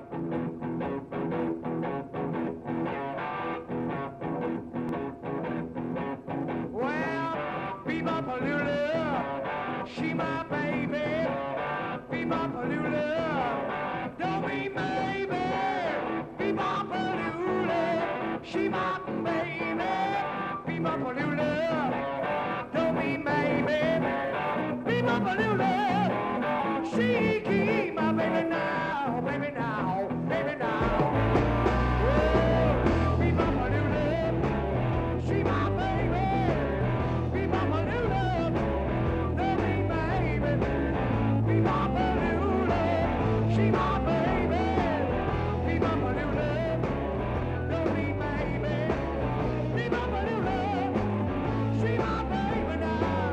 Well, Be Bop A Lula, she my baby. Be Bop A Lula, don't be maybe. Be Bop A Lula, she my baby. Be Bop A Lula, don't be maybe. Be Bop A Lula, she keep my baby now, baby now, baby now. Oh, Be Bop A Lula, she my baby. Be Bop A Lula, don't be maybe. Be Bop A Lula, she my baby. Be Bop A Lula, don't be maybe. Be Bop A Lula, she my baby now.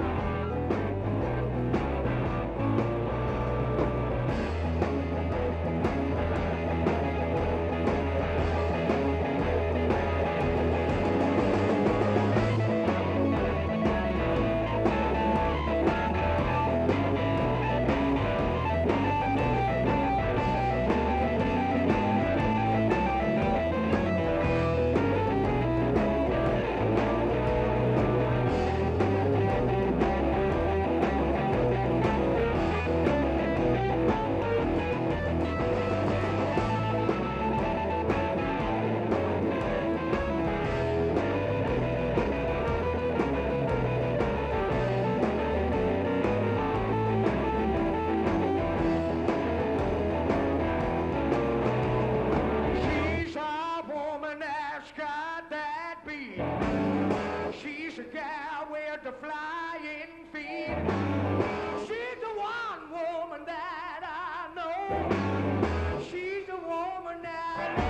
She's a woman that's got that beat. She's a gal with the flying feet. She's the one woman that I know. She's the woman that I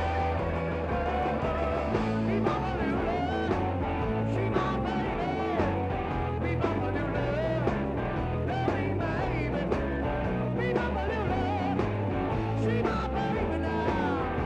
know. Be Bop A Lula, she my baby. Be Bop A Lula, love me maybe. Be Bop A Lula, she my baby now.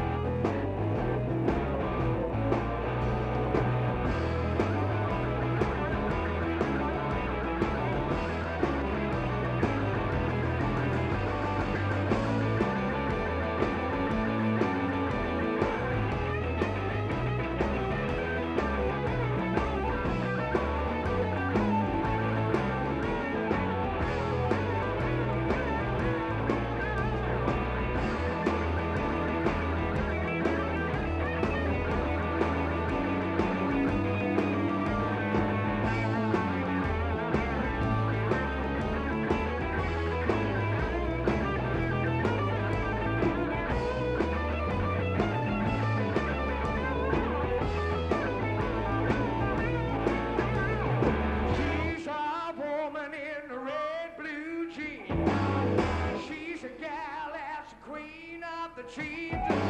She's a woman in the red blue jeans. She's a gal that's the queen of the cheap.